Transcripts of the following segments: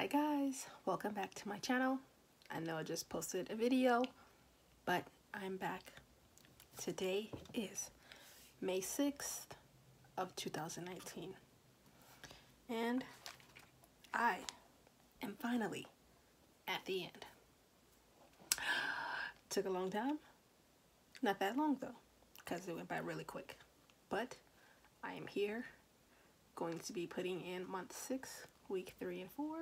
Hi guys, welcome back to my channel. I know I just posted a video, but I'm back. Today is May 6th of 2019 and I am finally at the end. Took a long time, not that long though, because it went by really quick, but I am here, going to be putting in month 6, week 3 and 4.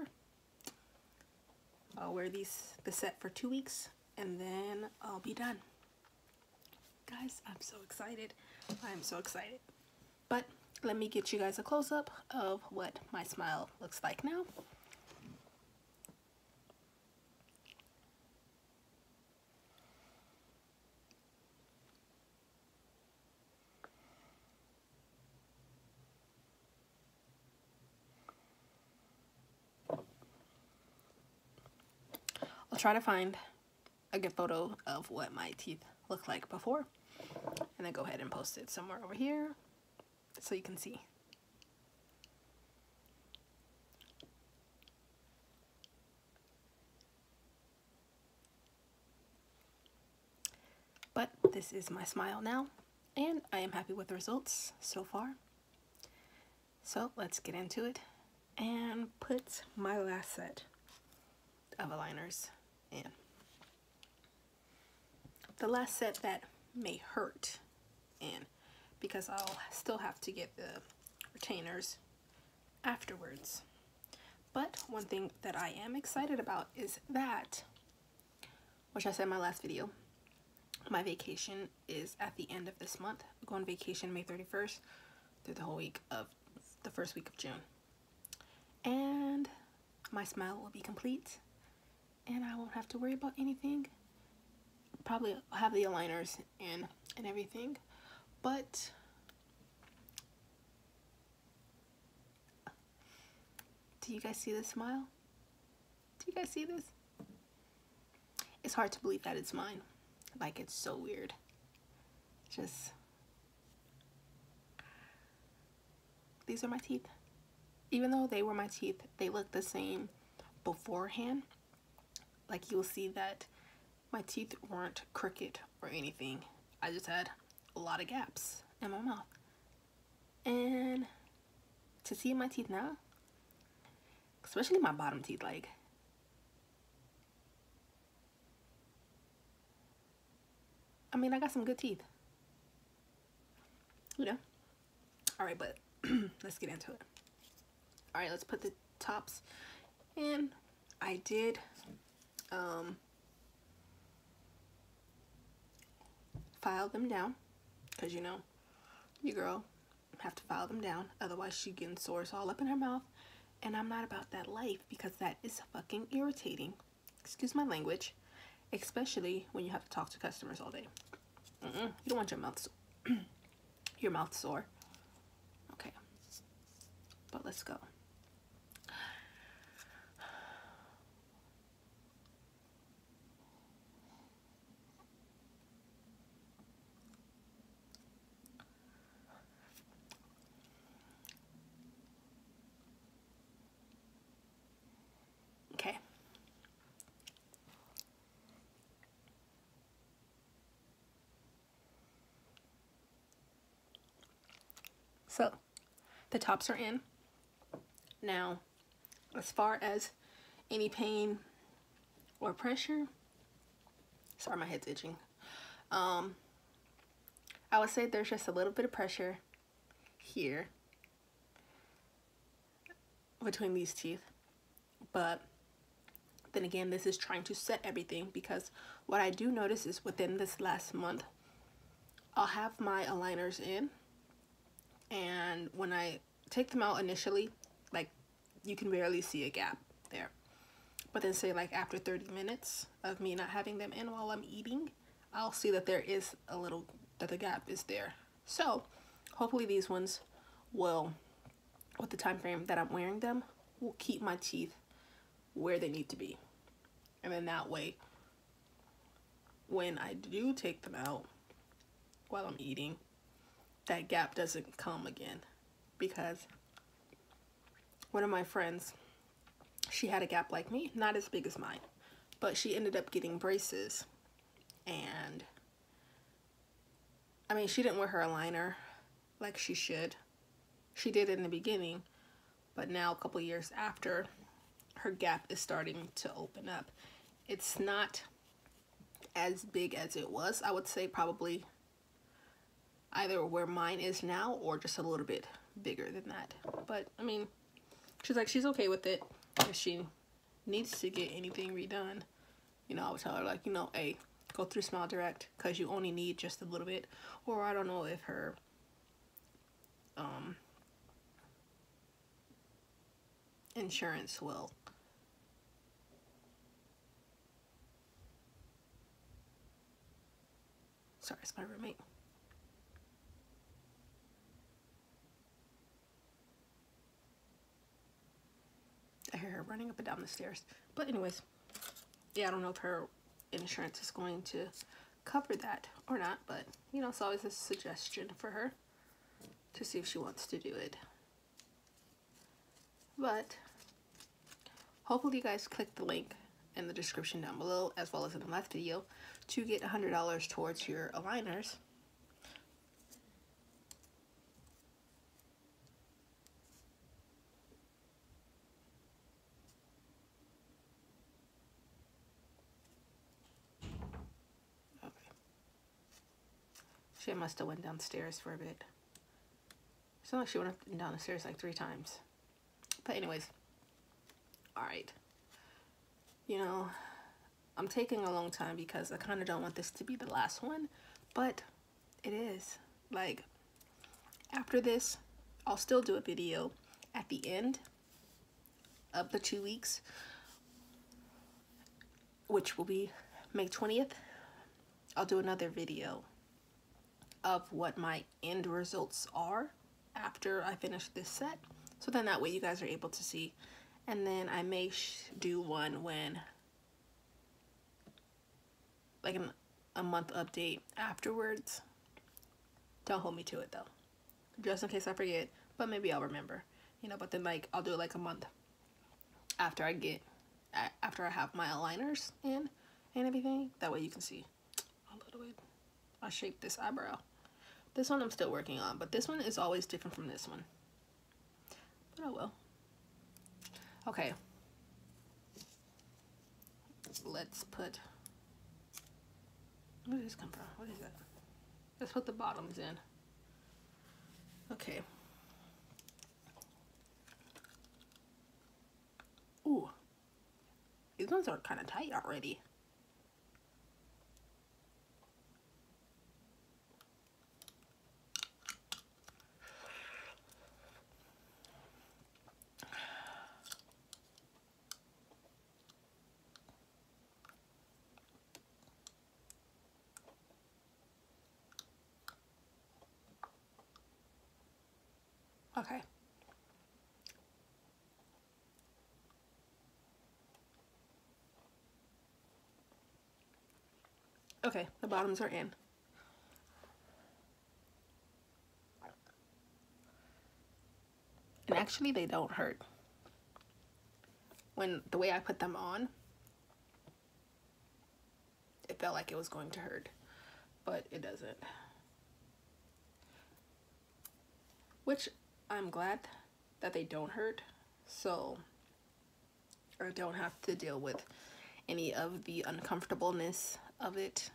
I'll wear the set for 2 weeks and then I'll be done. Guys, I'm so excited. I'm so excited. But let me get you guys a close-up of what my smile looks like now. I'll try to find a good photo of what my teeth look like before and then go ahead and post it somewhere over here so you can see. But this is my smile now and I am happy with the results so far. So let's get into it and put my last set of aligners in. The last set that may hurt in, because I'll still have to get the retainers afterwards. But one thing that I am excited about is that, which I said in my last video, my vacation is at the end of this month. I go on vacation May 31st through the whole week of the first week of June. And my smile will be complete and I won't have to worry about anything. Probably have the aligners in and everything, but do you guys see this smile? Do you guys see this? It's hard to believe that it's mine. Like, it's so weird. Just, these are my teeth. Even though they were my teeth, they look the same beforehand. Like, you'll see that my teeth weren't crooked or anything. I just had a lot of gaps in my mouth. And to see my teeth now, especially my bottom teeth, like, I mean, I got some good teeth, you know. All right, but let's get into it. All right, let's put the tops in. I did file them down, because you know your girl have to file them down, otherwise she getting sores all up in her mouth, and I'm not about that life, because that is fucking irritating, excuse my language, especially when you have to talk to customers all day. You don't want your mouth sore. Okay, but let's go. Okay. So, the tops are in. Now, as far as any pain or pressure, sorry, my head's itching. I would say there's just a little bit of pressure here between these teeth, but then again, this is trying to set everything, because what I do notice is within this last month, I'll have my aligners in, and when I take them out initially, like, you can barely see a gap there. But then say like after 30 minutes of me not having them in while I'm eating, I'll see that there is a little, that the gap is there. So hopefully these ones will, with the time frame that I'm wearing them, will keep my teeth where they need to be. And then that way, when I do take them out while I'm eating, that gap doesn't come again. Because one of my friends, she had a gap like me, not as big as mine, but she ended up getting braces. And I mean, she didn't wear her aligner like she should. She did in the beginning, but now a couple years after, her gap is starting to open up. It's not as big as it was. I would say probably either where mine is now or just a little bit bigger than that. But I mean, she's like, she's okay with it. If she needs to get anything redone, you know, I would tell her, like, you know, hey, go through Smile Direct, because you only need just a little bit. Or I don't know if her insurance will. Sorry, it's my roommate. I hear her running up and down the stairs. But anyways, yeah, I don't know if her insurance is going to cover that or not, but you know, it's always a suggestion for her to see if she wants to do it. But hopefully you guys click the link in the description down below, as well as in the last video, to get $100 towards your aligners. She must have went downstairs for a bit. It's not like she went up and down the stairs like 3 times. But anyways, alright. You know, I'm taking a long time because I kind of don't want this to be the last one. But it is. Like, after this, I'll still do a video at the end of the 2 weeks, which will be May 20th. I'll do another video of what my end results are after I finish this set, so then that way you guys are able to see. And then I may do one when, like, a month update afterwards. Don't hold me to it though, just in case I forget, but maybe I'll remember, you know. But then, like, I'll do it like a month after I have my aligners in and everything. That way you can see a little bit. I shaped this eyebrow. This one I'm still working on, but this one is always different from this one. But oh well. Okay. Let's put... Where did this come from? What is that? Let's put the bottoms in. Okay. Ooh. These ones are kind of tight already. Okay. Okay, the bottoms are in. And actually, they don't hurt. When the way I put them on, it felt like it was going to hurt, but it doesn't. Which I'm glad that they don't hurt, so I don't have to deal with any of the uncomfortableness of it,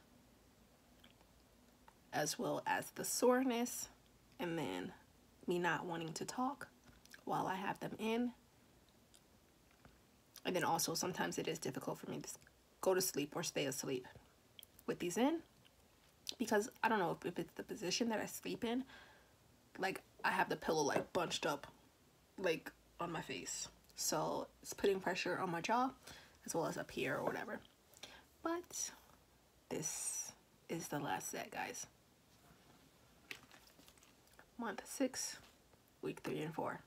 as well as the soreness, and then me not wanting to talk while I have them in. And then also sometimes it is difficult for me to go to sleep or stay asleep with these in, because I don't know if it's the position that I sleep in. Like, I have the pillow like bunched up like on my face, so it's putting pressure on my jaw as well as up here or whatever. But this is the last set, guys. Month 6, week 3 and 4.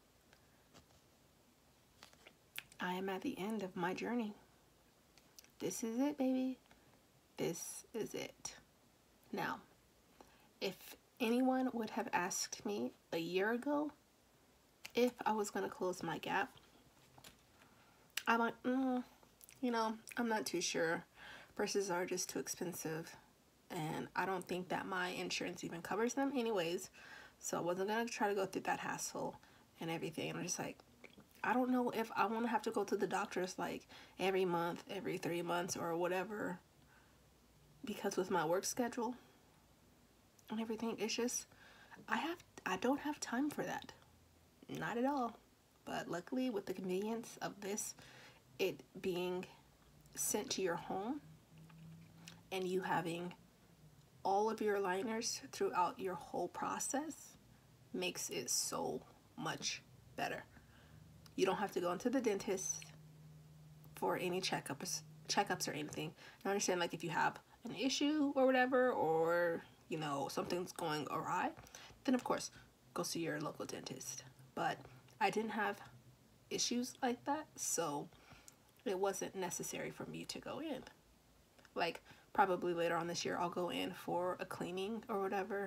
I am at the end of my journey. This is it, baby. This is it. Now, if anyone would have asked me a year ago if I was going to close my gap, I'm like, you know, I'm not too sure. Braces are just too expensive, and I don't think that my insurance even covers them anyways. So I wasn't gonna try to go through that hassle and everything. And I'm just like, I don't know if I want to have to go to the doctors like every month, every 3 months, or whatever, because with my work schedule and everything, it's just I don't have time for that. Not at all. But luckily, with the convenience of this, it being sent to your home and you having all of your aligners throughout your whole process, makes it so much better. You don't have to go into the dentist for any checkups or anything. I understand, like, if you have an issue or whatever, or you know something's going awry, then of course go see your local dentist. But I didn't have issues like that, so it wasn't necessary for me to go in. Like, probably later on this year I'll go in for a cleaning or whatever,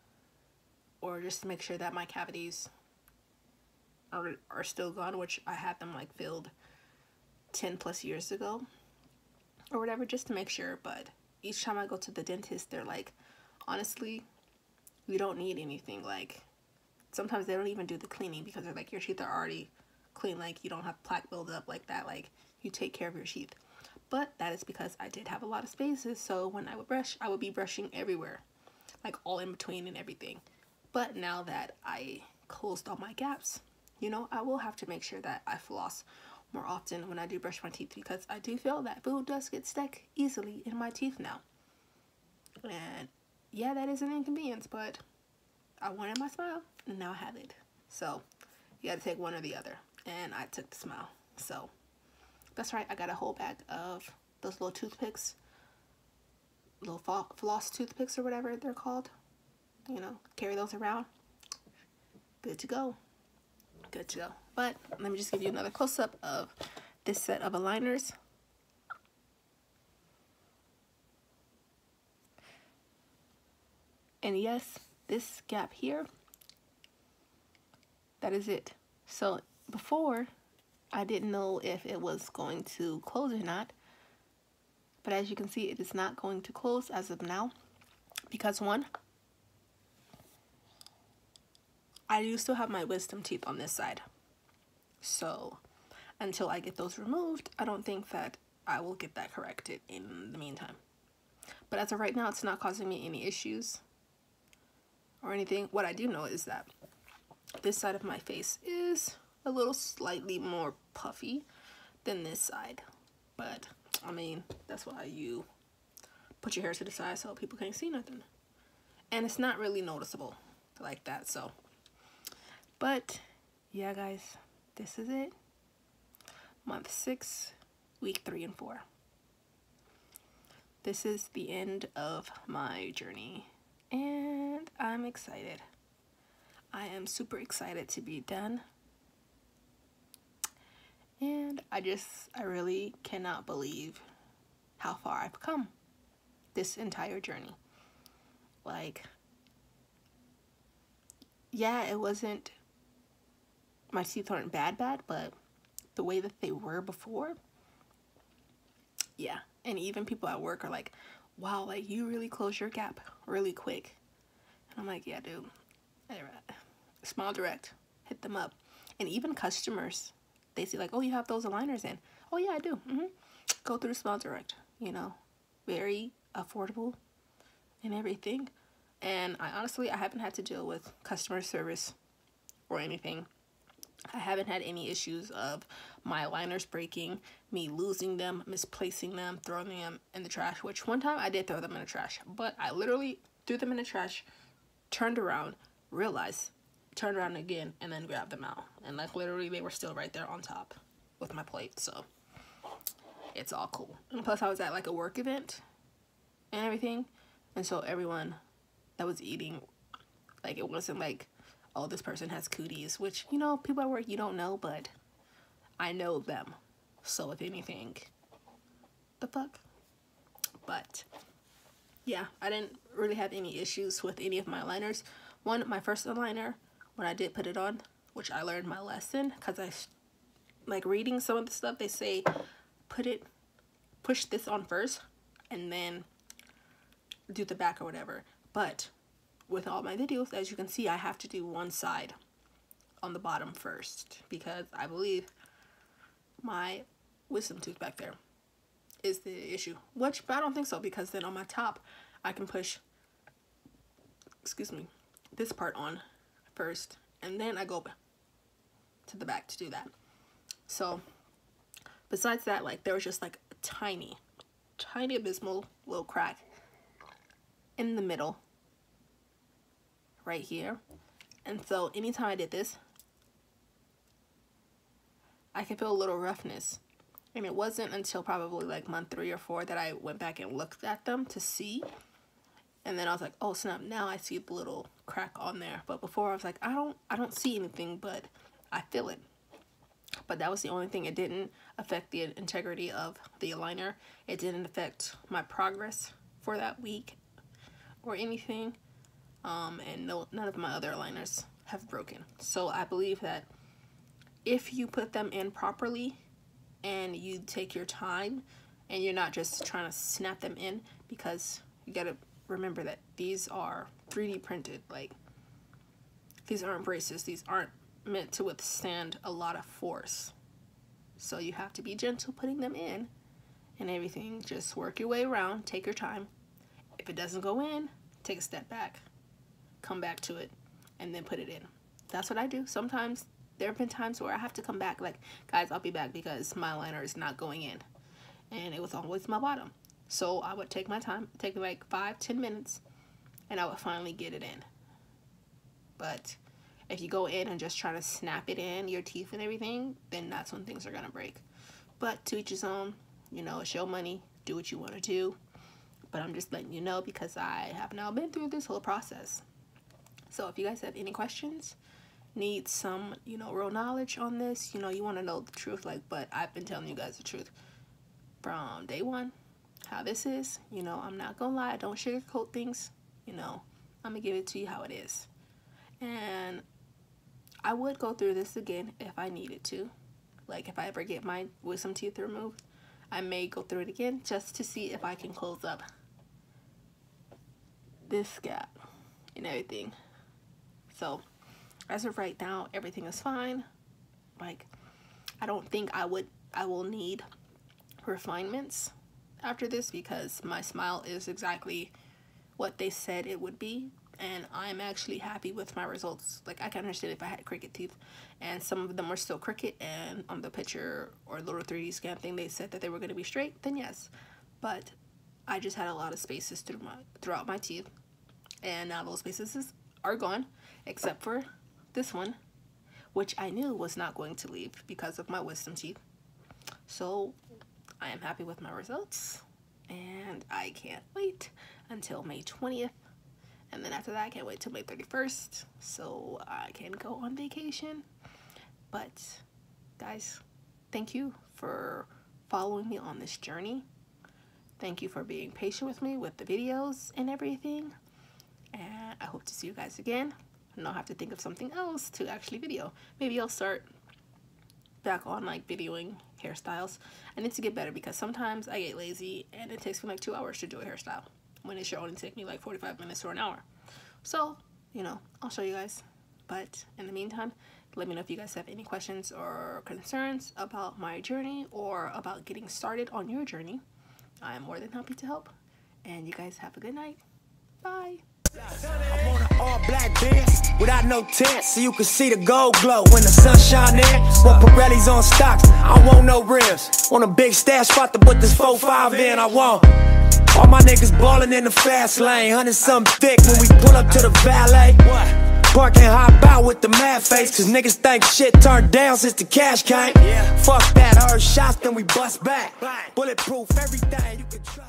or just to make sure that my cavities are still gone, which I had them like filled 10 plus years ago or whatever, just to make sure. But each time I go to the dentist, they're like, honestly, you don't need anything. Like, sometimes they don't even do the cleaning because they're like, your teeth are already clean, like you don't have plaque buildup like that, like you take care of your teeth. But that is because I did have a lot of spaces, so when I would brush, I would be brushing everywhere, like all in between and everything. But now that I closed all my gaps, you know, I will have to make sure that I floss more often when I do brush my teeth, because I do feel that food does get stuck easily in my teeth now. And yeah, that is an inconvenience, but I wanted my smile and now I have it. So you gotta take one or the other, and I took the smile. So that's right, I got a whole bag of those little toothpicks, little floss toothpicks or whatever they're called. You know, carry those around. Good to go. Good to go. But let me just give you another close-up of this set of aligners. And yes, this gap here, that is it. So before, I didn't know if it was going to close or not, but as you can see, it is not going to close as of now, because one, I do still have my wisdom teeth on this side. So until I get those removed, I don't think that I will get that corrected in the meantime. But as of right now, it's not causing me any issues or anything. What I do know is that this side of my face is a little slightly more puffy than this side. But I mean, that's why you put your hair to the side so people can't see nothing. And it's not really noticeable like that, so. But yeah, guys, this is it. Month 6, week 3 and 4. This is the end of my journey, and I'm excited. I am super excited to be done. And I really cannot believe how far I've come this entire journey. Like, yeah, it wasn't, my teeth aren't bad, but the way that they were before, yeah. And even people at work are like, wow, like you really closed your gap really quick. And I'm like, yeah, dude, Smile Direct, hit them up. And even customers, they see like, oh, you have those aligners in. Oh yeah, I do. Go through Smile Direct, you know, very affordable and everything. And I haven't had to deal with customer service or anything. I haven't had any issues of my aligners breaking, me losing them, misplacing them, throwing them in the trash, which one time I did throw them in the trash, but I literally threw them in the trash, turned around, realized, turned around again, and then grabbed them out. And like literally they were still right there on top with my plate, so it's all cool. And plus I was at like a work event and everything, and so everyone that was eating, like, it wasn't like, oh, this person has cooties, which, you know, people at work you don't know, but I know them. So if anything, the fuck? But yeah, I didn't really have any issues with any of my aligners. One, my first aligner, when I did put it on, which I learned my lesson, because like reading some of the stuff, they say push this on first and then do the back or whatever. But with all my videos, as you can see, I have to do one side on the bottom first because I believe my wisdom tooth back there is the issue, which, but I don't think so, because then on my top I can push, excuse me, this part on first and then I go to the back to do that. So besides that, like, there was just like a tiny abysmal little crack in the middle right here, and so anytime I did this, I could feel a little roughness. And it wasn't until probably like month 3 or 4 that I went back and looked at them to see. And then I was like, oh snap, now I see the little crack on there. But before I was like, I don't see anything, but I feel it. But that was the only thing. It didn't affect the integrity of the aligner. It didn't affect my progress for that week or anything. And none of my other aligners have broken. So I believe that if you put them in properly and you take your time and you're not just trying to snap them in, because you gotta remember that these are 3D printed. Like, these aren't braces. These aren't meant to withstand a lot of force. So you have to be gentle putting them in and everything. Just work your way around, take your time. If it doesn't go in, take a step back, come back to it, and then put it in. That's what I do. Sometimes there have been times where I have to come back, like, guys, I'll be back because my liner is not going in. And it was always my bottom. So I would take my time, take like 5-10 minutes, and I would finally get it in. But if you go in and just try to snap it in, your teeth and everything, then that's when things are gonna break. But to each his own, you know, it's your money, do what you want to do. But I'm just letting you know because I have now been through this whole process. So if you guys have any questions, need some, you know, real knowledge on this, you know, you want to know the truth, like, but I've been telling you guys the truth from day one, how this is, you know, I'm not gonna lie, I don't sugarcoat things, you know, I'm gonna give it to you how it is. And I would go through this again if I needed to, like, if I ever get my wisdom teeth removed, I may go through it again just to see if I can close up this gap and everything. So as of right now, everything is fine. Like, I don't think I will need refinements after this because my smile is exactly what they said it would be, and I'm actually happy with my results. Like, I can understand if I had crooked teeth and some of them were still crooked, and on the picture or little 3D scan thing they said that they were going to be straight, then yes. But I just had a lot of spaces throughout my teeth, and now those spaces are gone except for this one, which I knew was not going to leave because of my wisdom teeth. So I am happy with my results, and I can't wait until May 20th, and then after that I can't wait till May 31st so I can go on vacation. But guys, thank you for following me on this journey. Thank you for being patient with me with the videos and everything, and I hope to see you guys again. And I'll have to think of something else to actually video. Maybe I'll start back on like videoing hairstyles. I need to get better because sometimes I get lazy and it takes me like 2 hours to do a hairstyle when it should only take me like 45 minutes or an hour. So, you know, I'll show you guys. But in the meantime, let me know if you guys have any questions or concerns about my journey or about getting started on your journey. I am more than happy to help. And you guys have a good night. Bye. I want an all-black Benz without no tent, so you can see the gold glow when the sun shine in. Want Pirellis on stocks, I want no rims. Want a big stash spot to put this 4-5 in. I want all my niggas ballin' in the fast lane, 100-something thick when we pull up to the valet. Park and hop out with the mad face, cause niggas think shit turned down since the cash came. Fuck that, heard shots, then we bust back. Bulletproof everything, you can trust.